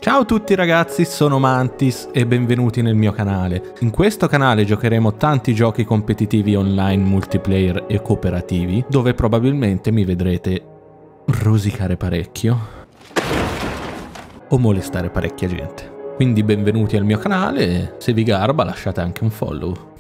Ciao a tutti ragazzi, sono Mantis e benvenuti nel mio canale. In questo canale giocheremo tanti giochi competitivi online, multiplayer e cooperativi, dove probabilmente mi vedrete rosicare parecchio o molestare parecchia gente. Quindi benvenuti al mio canale e se vi garba lasciate anche un follow.